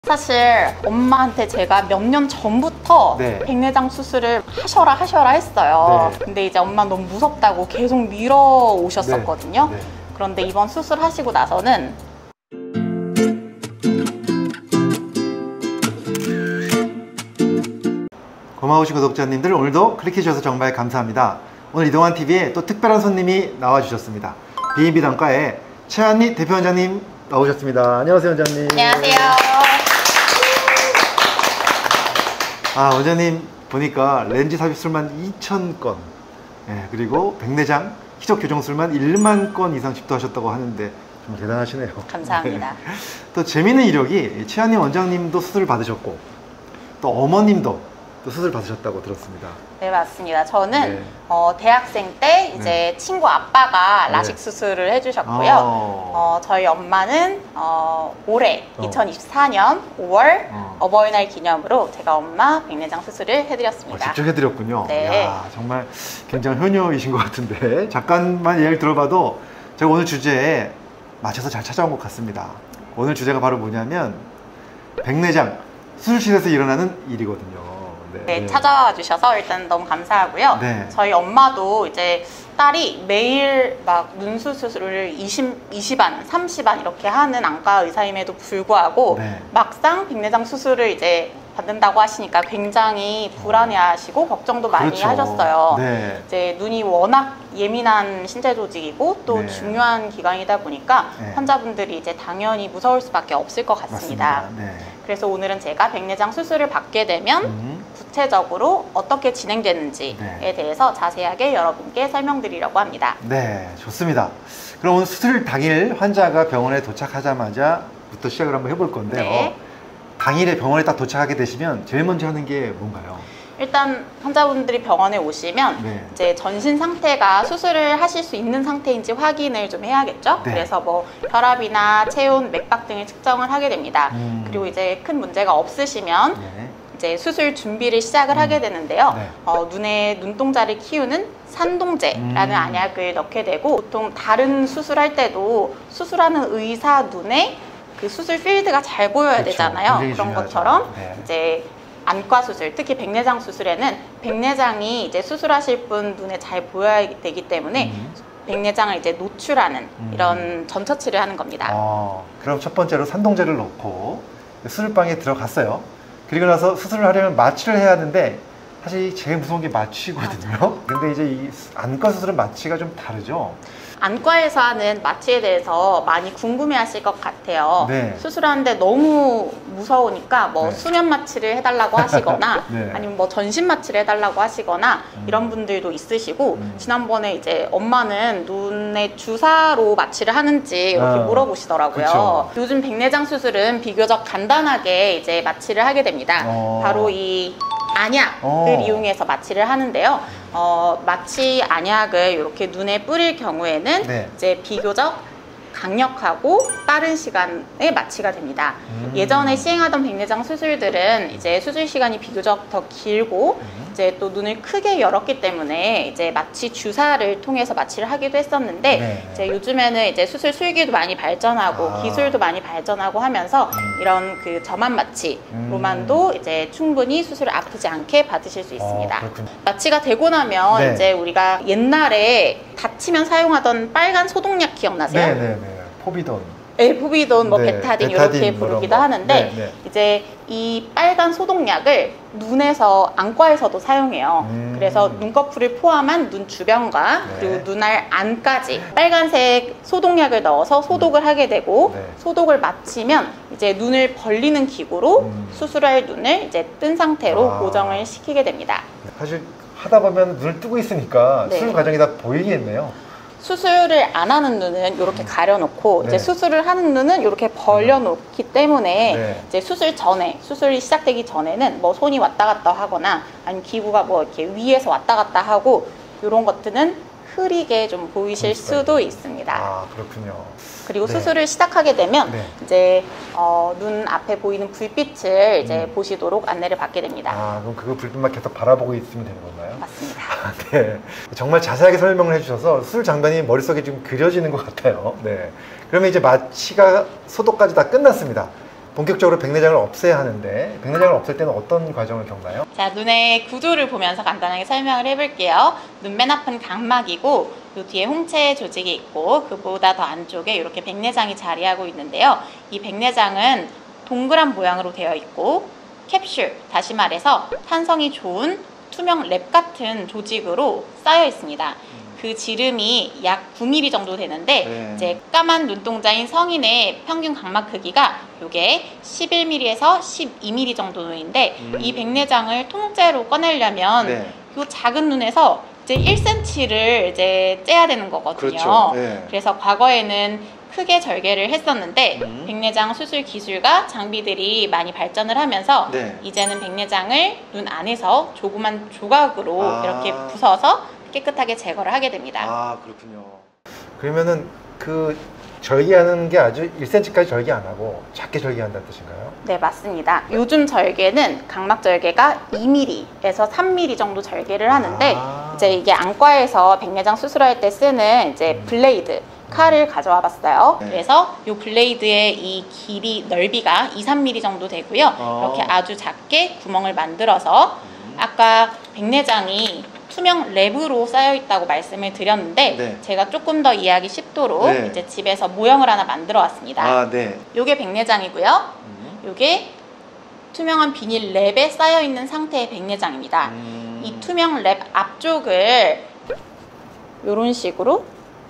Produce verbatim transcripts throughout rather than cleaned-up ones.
사실 엄마한테 제가 몇 년 전부터 네. 백내장 수술을 하셔라 하셔라 했어요. 네. 근데 이제 엄마 너무 무섭다고 계속 미뤄 오셨었거든요. 네. 네. 그런데 이번 수술하시고 나서는 고마우신 구독자님들, 오늘도 클릭해주셔서 정말 감사합니다. 오늘 이동환티비에 또 특별한 손님이 나와주셨습니다. 비인비단과의 최한리 대표원장님 나오셨습니다. 안녕하세요, 원장님. 안녕하세요. 아, 원장님 보니까 렌즈 삽입술만 이천 건, 예, 그리고 백내장 희적 교정술만 일만 건 이상 집도하셨다고 하는데 좀 대단하시네요. 감사합니다. 네. 또 재미있는 이력이 최한리 원장님도 수술을 받으셨고 또 어머님도 또 수술 받으셨다고 들었습니다. 네, 맞습니다. 저는 네. 어, 대학생 때 이제 네. 친구 아빠가 네. 라식 수술을 해주셨고요. 어... 어, 저희 엄마는 어, 올해 어. 이천이십사 년 오월 어. 어버이날 기념으로 제가 엄마 백내장 수술을 어, 해드렸습니다. 직접 해드렸군요. 네. 이야, 정말 굉장히 효녀이신 것 같은데 잠깐만 이야기를 들어봐도 제가 오늘 주제에 맞춰서 잘 찾아온 것 같습니다. 오늘 주제가 바로 뭐냐면 백내장 수술실에서 일어나는 일이거든요. 네, 찾아와 주셔서 일단 너무 감사하고요. 네. 저희 엄마도 이제 딸이 매일 막 눈수 수술을 이십, 이십 안, 삼십 안 이렇게 하는 안과 의사임에도 불구하고 네. 막상 백내장 수술을 이제 받는다고 하시니까 굉장히 불안해하시고 걱정도 많이 그렇죠. 하셨어요. 네. 이제 눈이 워낙 예민한 신체 조직이고 또 네. 중요한 기관이다 보니까 네. 환자분들이 이제 당연히 무서울 수밖에 없을 것 같습니다. 맞습니다. 네. 그래서 오늘은 제가 백내장 수술을 받게 되면 음. 구체적으로 어떻게 진행되는지에 네. 대해서 자세하게 여러분께 설명드리려고 합니다. 네, 좋습니다. 그럼 오늘 수술 당일 환자가 병원에 도착하자마자부터 시작을 한번 해볼 건데요. 네. 당일에 병원에 딱 도착하게 되시면 제일 먼저 하는 게 뭔가요? 일단 환자분들이 병원에 오시면 네. 이제 전신 상태가 수술을 하실 수 있는 상태인지 확인을 좀 해야겠죠. 네. 그래서 뭐 혈압이나 체온, 맥박 등을 측정을 하게 됩니다. 음. 그리고 이제 큰 문제가 없으시면 네. 이제 수술 준비를 시작을 음. 하게 되는데요. 네. 어, 눈에 눈동자를 키우는 산동제라는 음. 안약을 넣게 되고, 보통 다른 수술할 때도 수술하는 의사 눈에 그 수술 필드가 잘 보여야 그렇죠. 되잖아요. 굉장히 그런 중요하죠. 것처럼 네. 이제 안과 수술, 특히 백내장 수술에는 백내장이 이제 수술하실 분 눈에 잘 보여야 되기 때문에 음. 백내장을 이제 노출하는 음. 이런 전처치를 하는 겁니다. 어, 그럼 첫 번째로 산동제를 넣고 수술방에 들어갔어요. 그리고 나서 수술을 하려면 마취를 해야 하는데 사실 제일 무서운 게 마취거든요. 맞아요. 근데 이제 이 안과 수술은 마취가 좀 다르죠? 안과에서 하는 마취에 대해서 많이 궁금해 하실 것 같아요. 네. 수술하는데 너무 무서우니까 뭐 네. 수면 마취를 해달라고 하시거나 네. 아니면 뭐 전신 마취를 해달라고 하시거나 음. 이런 분들도 있으시고, 음. 지난번에 이제 엄마는 눈에 주사로 마취를 하는지 이렇게 어. 물어보시더라고요. 그쵸. 요즘 백내장 수술은 비교적 간단하게 이제 마취를 하게 됩니다. 어. 바로 이 안약을 어. 이용해서 마취를 하는데요. 어, 마취 안약을 이렇게 눈에 뿌릴 경우에는 네. 이제 비교적 강력하고 빠른 시간에 마취가 됩니다. 음. 예전에 시행하던 백내장 수술들은 이제 수술 시간이 비교적 더 길고 음. 이제 또 눈을 크게 열었기 때문에 이제 마취 주사를 통해서 마취를 하기도 했었는데, 네. 이제 요즘에는 이제 수술 술기도 많이 발전하고 아. 기술도 많이 발전하고 하면서 음. 이런 그 점암 마취로만도 음. 이제 충분히 수술을 아프지 않게 받으실 수 있습니다. 어, 그렇군요. 마취가 되고 나면 네. 이제 우리가 옛날에 다치면 사용하던 빨간 소독약 기억나세요? 네네네. 포비돈. 네, 포비돈, 뭐 네, 베타딘, 베타딘 이렇게 뭐 부르기도 이런 거. 하는데, 네, 네. 이제 이 빨간 소독약을 눈에서, 안과에서도 사용해요. 음. 그래서 눈꺼풀을 포함한 눈 주변과 네. 그리고 눈알 안까지 빨간색 소독약을 넣어서 소독을 하게 되고, 네. 소독을 마치면 이제 눈을 벌리는 기구로 음. 수술할 눈을 이제 뜬 상태로 아. 고정을 시키게 됩니다. 사실 하다 보면 눈을 뜨고 있으니까 네. 수술 과정이 다 보이겠네요. 수술을 안 하는 눈은 이렇게 가려놓고, 네. 이제 수술을 하는 눈은 이렇게 벌려놓기 때문에 네. 이제 수술 전에, 수술이 시작되기 전에는 뭐 손이 왔다 갔다 하거나 아니면 기구가 뭐 이렇게 위에서 왔다 갔다 하고 이런 것들은 흐리게 좀 보이실 수도 있습니다. 아, 그렇군요. 그리고 네. 수술을 시작하게 되면 네. 이제 어, 눈 앞에 보이는 불빛을 이제 음. 보시도록 안내를 받게 됩니다. 아, 그럼 그거 불빛만 계속 바라보고 있으면 되는 건가요? 맞습니다. 아, 네. 정말 자세하게 설명을 해주셔서 수술 장면이 머릿속에 지금 그려지는 것 같아요. 네. 그러면 이제 마취가 소독까지 다 끝났습니다. 본격적으로 백내장을 없애야 하는데 백내장을 없앨 때는 어떤 과정을 겪나요? 자, 눈의 구조를 보면서 간단하게 설명을 해볼게요. 눈 맨 앞은 각막이고 요 뒤에 홍채 조직이 있고 그보다 더 안쪽에 이렇게 백내장이 자리하고 있는데요. 이 백내장은 동그란 모양으로 되어 있고 캡슐, 다시 말해서 탄성이 좋은 투명 랩 같은 조직으로 쌓여 있습니다. 그 지름이 약 구 밀리미터 정도 되는데 네. 이제 까만 눈동자인 성인의 평균 각막 크기가 요게 십일 밀리미터에서 십이 밀리미터 정도인데 음. 이 백내장을 통째로 꺼내려면 네. 요 작은 눈에서 이제 일 센티미터를 이제 째야 되는 거거든요. 그렇죠. 네. 그래서 과거에는 크게 절개를 했었는데 음. 백내장 수술 기술과 장비들이 많이 발전을 하면서 네. 이제는 백내장을 눈 안에서 조그만 조각으로 아. 이렇게 부숴서 깨끗하게 제거를 하게 됩니다. 아, 그렇군요. 그러면은 그 절개하는 게 아주 일 센티미터까지 절개 안 하고 작게 절개한다는 뜻인가요? 네, 맞습니다. 요즘 절개는 각막 절개가 이 밀리미터에서 삼 밀리미터 정도 절개를 하는데 아. 이제 이게 안과에서 백내장 수술할 때 쓰는 이제 음. 블레이드 칼을 가져와 봤어요. 네. 그래서 이 블레이드의 이 길이 넓이가 이, 삼 밀리미터 정도 되고요. 어. 이렇게 아주 작게 구멍을 만들어서 음. 아까 백내장이 투명 랩으로 쌓여 있다고 말씀을 드렸는데 네. 제가 조금 더 이해하기 쉽도록 네. 이제 집에서 모형을 하나 만들어 왔습니다. 아, 네. 요게 백내장이고요. 음. 요게 투명한 비닐 랩에 쌓여 있는 상태의 백내장입니다. 음. 이 투명 랩 앞쪽을 요런 식으로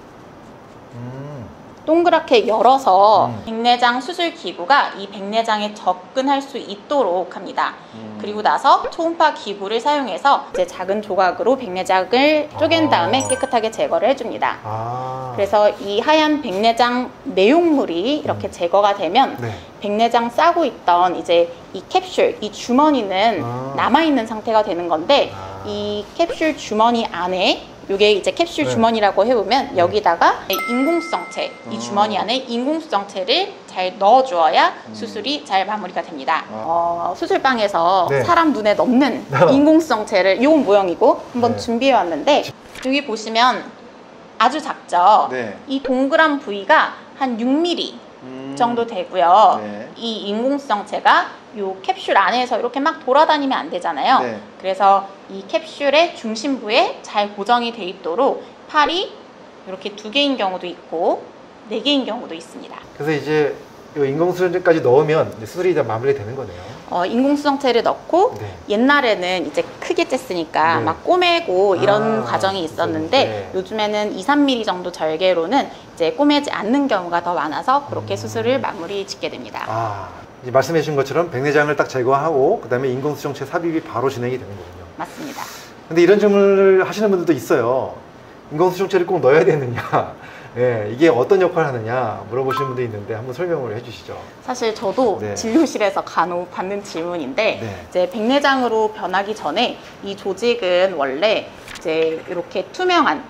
음. 동그랗게 열어서 음. 백내장 수술 기구가 이 백내장에 접근할 수 있도록 합니다. 음. 그리고 나서 초음파 기구를 사용해서 이제 작은 조각으로 백내장을 쪼갠 다음에 아. 깨끗하게 제거를 해줍니다. 아. 그래서 이 하얀 백내장 내용물이 이렇게 음. 제거가 되면 네. 백내장 싸고 있던 이제 이 캡슐, 이 주머니는 아. 남아있는 상태가 되는 건데 아. 이 캡슐 주머니 안에 요게 이제 캡슐 네. 주머니라고 해보면 네. 여기다가 인공수정체, 이 아. 주머니 안에 인공수정체를 잘 넣어주어야 음. 수술이 잘 마무리가 됩니다. 아. 어, 수술방에서 네. 사람 눈에 넣는 아. 인공수정체를 이건 모형이고 한번 네. 준비해왔는데 여기 보시면 아주 작죠? 네. 이 동그란 부위가 한 육 밀리미터 음. 정도 되고요. 네. 이 인공수정체가 요 캡슐 안에서 이렇게 막 돌아다니면 안 되잖아요. 네. 그래서 이 캡슐의 중심부에 잘 고정이 돼 있도록 팔이 이렇게 두 개인 경우도 있고 네 개인 경우도 있습니다. 그래서 이제 이 인공수정제까지 넣으면 이제 수술이 다 마무리되는 거네요. 어, 인공수정체를 넣고 네. 옛날에는 이제 크게 쬐으니까 네. 막 꼬매고 이런 아, 과정이 있었는데 네. 요즘에는 이, 삼 밀리미터 정도 절개로는 이제 꼬매지 않는 경우가 더 많아서 그렇게 음. 수술을 마무리 짓게 됩니다. 아, 이제 말씀해 주신 것처럼 백내장을 딱 제거하고 그다음에 인공수정체 삽입이 바로 진행이 되는 거군요. 맞습니다. 근데 이런 질문을 하시는 분들도 있어요. 인공수정체를 꼭 넣어야 되느냐? 예, 이게 어떤 역할을 하느냐 물어보시는 분도 있는데 한번 설명을 해주시죠. 사실 저도 네. 진료실에서 간혹 받는 질문인데 네. 이제 백내장으로 변하기 전에 이 조직은 원래 이제 이렇게 투명한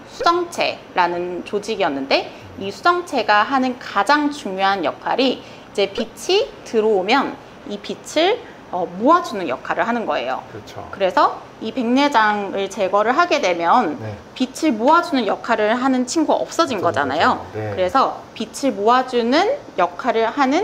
수정체라는 조직이었는데 이 수정체가 하는 가장 중요한 역할이 이제 빛이 들어오면 이 빛을 어, 모아주는 역할을 하는 거예요. 그렇죠. 그래서 이 백내장을 제거를 하게 되면 네. 빛을 모아주는 역할을 하는 친구가 없어진 없어진 거잖아요. 거죠. 네. 그래서 빛을 모아주는 역할을 하는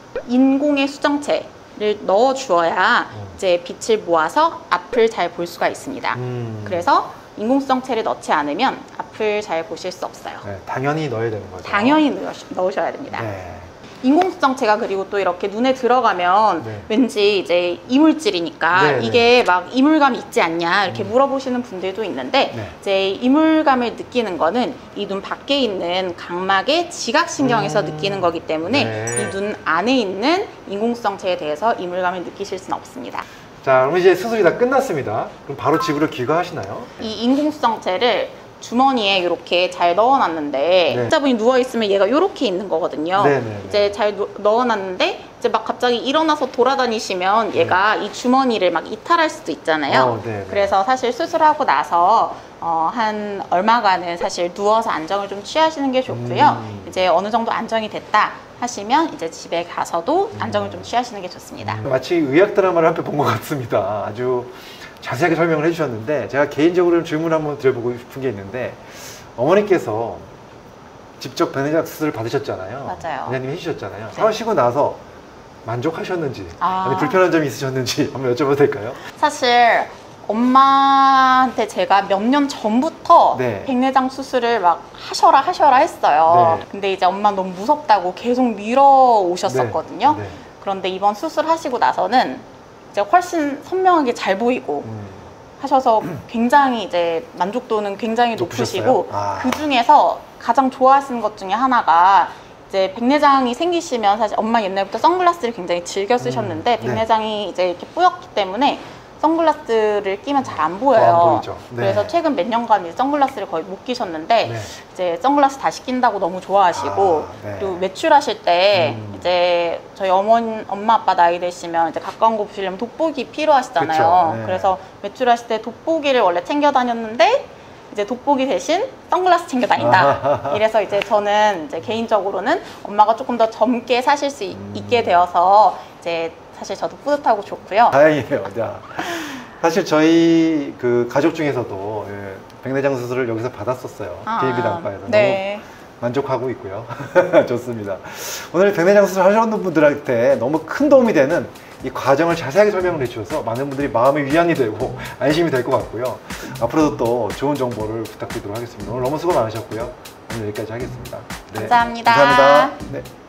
인공의 수정체를 넣어 주어야 음. 이제 빛을 모아서 앞을 잘 볼 수가 있습니다. 음. 그래서 인공수정체를 넣지 않으면 앞을 잘 보실 수 없어요. 네, 당연히 넣어야 되는 거죠. 당연히 넣으시- 넣으셔야 됩니다. 네. 인공수정체가 그리고 또 이렇게 눈에 들어가면 네. 왠지 이제 이물질이니까 네, 네. 이게 막 이물감이 있지 않냐 이렇게 음. 물어보시는 분들도 있는데 네. 이제 이물감을 느끼는 거는 이 눈 밖에 있는 각막의 지각신경에서 음. 느끼는 거기 때문에 네. 이 눈 안에 있는 인공수정체에 대해서 이물감을 느끼실 수는 없습니다. 자, 그럼 이제 수술이 다 끝났습니다. 그럼 바로 집으로 귀가하시나요? 이 인공수정체를 주머니에 이렇게 잘 넣어놨는데 네. 환자분이 누워있으면 얘가 이렇게 있는 거거든요. 네네네. 이제 잘 누- 넣어놨는데 이제 막 갑자기 일어나서 돌아다니시면 얘가 이 주머니를 막 이탈할 수도 있잖아요. 어, 네네. 그래서 사실 수술하고 나서 어, 한 얼마간은 사실 누워서 안정을 좀 취하시는 게 좋고요. 음. 이제 어느 정도 안정이 됐다 하시면 이제 집에 가서도 안정을 좀 취하시는 게 좋습니다. 마치 의학 드라마를 한 편 본 것 같습니다. 아주 자세하게 설명을 해주셨는데 제가 개인적으로 질문을 한번 드려보고 싶은 게 있는데 어머니께서 직접 백내장 수술을 받으셨잖아요. 맞아요. 원장님이 해주셨잖아요. 네. 하시고 나서 만족하셨는지, 아. 아니 불편한 점이 있으셨는지 한번 여쭤봐도 될까요? 사실 엄마한테 제가 몇 년 전부터 네. 백내장 수술을 막 하셔라 하셔라 했어요. 네. 근데 이제 엄마 너무 무섭다고 계속 미뤄 오셨었거든요. 네. 네. 그런데 이번 수술 하시고 나서는 이제 훨씬 선명하게 잘 보이고 음. 하셔서 굉장히 이제 만족도는 굉장히 높으셨어요? 높으시고 아. 그 중에서 가장 좋아하시는 것 중에 하나가 이제 백내장이 생기시면 사실 엄마 옛날부터 선글라스를 굉장히 즐겨 쓰셨는데 음, 네. 백내장이 이제 이렇게 뿌옇기 때문에 선글라스를 끼면 잘 안 보여요. 안 보이죠. 네. 그래서 최근 몇 년간 이제 선글라스를 거의 못 끼셨는데 네. 이제 선글라스 다시 낀다고 너무 좋아하시고 아, 네. 그리고 외출하실 때 음. 이제 저희 어머니 엄마 아빠 나이 되시면 이제 가까운 곳 보시려면 돋보기 필요하시잖아요. 그쵸. 네. 그래서 외출하실 때 돋보기를 원래 챙겨 다녔는데 이제 돋보기 대신 선글라스 챙겨 다닌다. 이래서 이제 저는 이제 개인적으로는 엄마가 조금 더 젊게 사실 수 있, 음. 있게 되어서 이제 사실 저도 뿌듯하고 좋고요. 다행이에요. 야. 사실 저희 그 가족 중에서도 예, 백내장 수술을 여기서 받았었어요. 아, 케이비 단과에서. 네. 너무 만족하고 있고요. 좋습니다. 오늘 백내장 수술 하셨는 분들한테 너무 큰 도움이 되는 이 과정을 자세하게 설명을 해주셔서 많은 분들이 마음의 위안이 되고 안심이 될 것 같고요. 앞으로도 또 좋은 정보를 부탁드리도록 하겠습니다. 오늘 너무 수고 많으셨고요. 오늘 여기까지 하겠습니다. 네, 감사합니다. 감사합니다. 네.